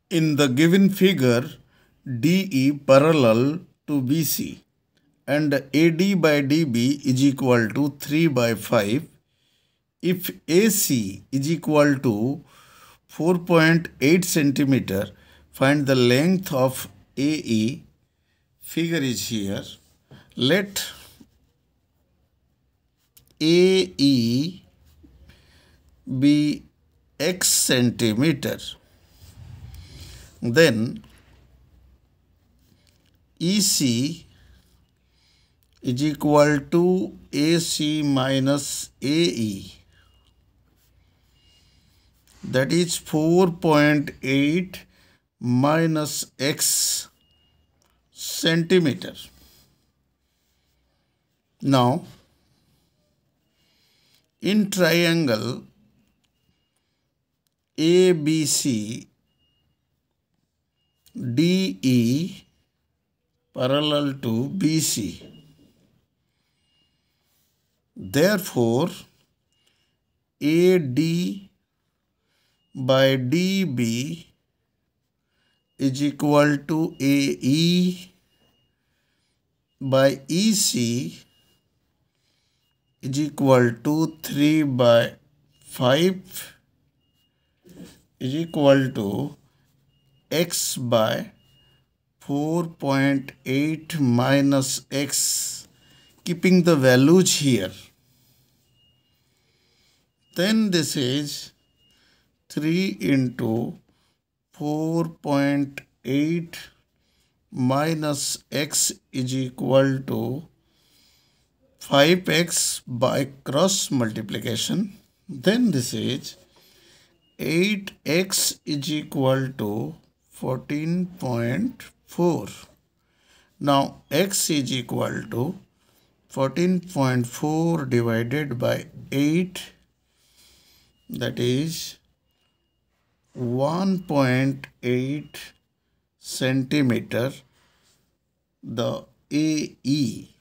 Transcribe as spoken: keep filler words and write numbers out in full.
In the given figure, D E parallel to B C and A D by D B is equal to three by five. If A C is equal to four point eight centimeter, find the length of A E. Figure is here. Let A E be x centimeter. Then E C is equal to A C minus A E. That is four point eight minus x centimeter. Now, in triangle A B C, D E parallel to B C. Therefore, A D by D B is equal to A E by E C is equal to three by five is equal to x by four point eight minus x, keeping the values here. Then this is three into four point eight minus x is equal to five x by cross multiplication. Then this is eight x is equal to fourteen point four. Now x is equal to fourteen point four divided by eight, that is one point eight centimeter. The A E